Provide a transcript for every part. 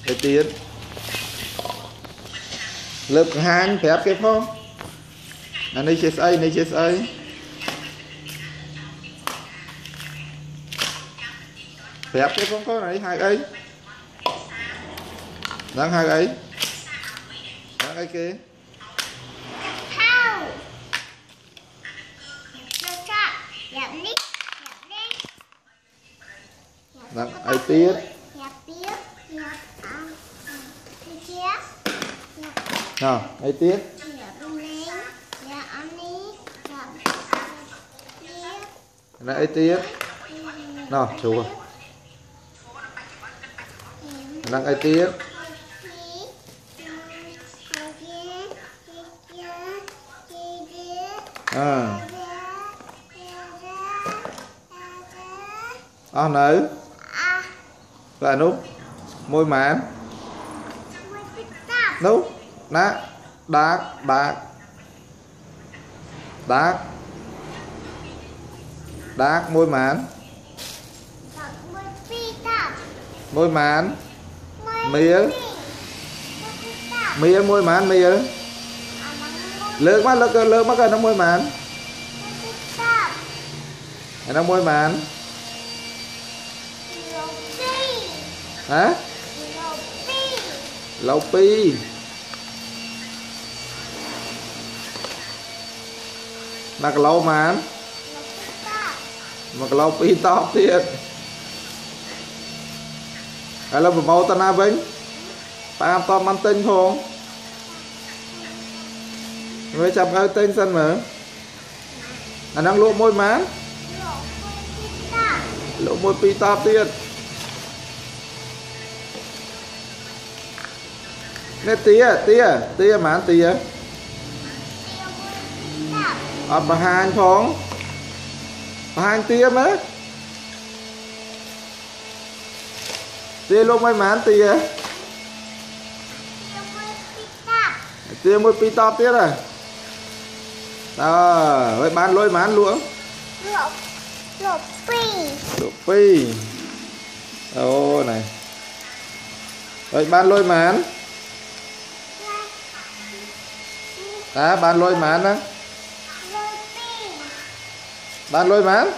cái tiền lớp hàng phép cái phong anh ấy chết ấy này chết ấy phép cái phong có này hai ấy đang hai ấy đang ấy kia đang ấy tiết nào ấy tiết này ấy tiết nào chú đang ấy tiết nữ là nút môi mạn nút nát đát đát đát đát môi mạn môi mạn mía mía môi mạn mía lớn mắt lớn mắt nó môi mạn nó môi mạn hả lâu pi là cái lâu mà cái lâu pi to thiệt hay là một màu tân a vinh ta to mang tinh không với chăm ơi tinh sân mà anh đang lộ môi má lộ môi pi to thiệt nè tia mà tia bà hàng phong bà hàng tia mấy tia lúc mấy mán tia tia mới pi to tiết rồi với bán lôi mán luôn lộ pi ô này rồi bán lôi mán đó bán lôi mán đó bán lôi mán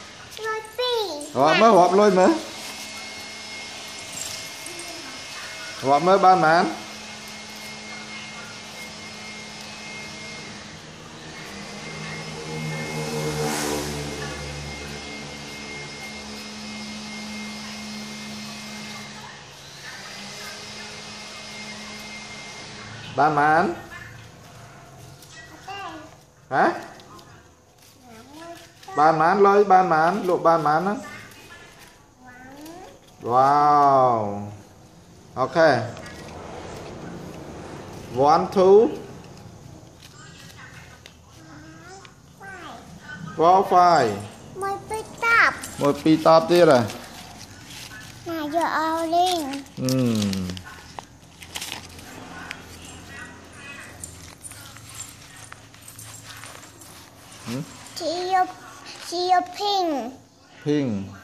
họ mới họp lôi mà họ mới bán mán bán mán hả ban mán lôi ban mán lộ ban mán đó wow ok 1 2 4 5 một pi top tiếp rồi này giờ ao lên Chia pink. Pink.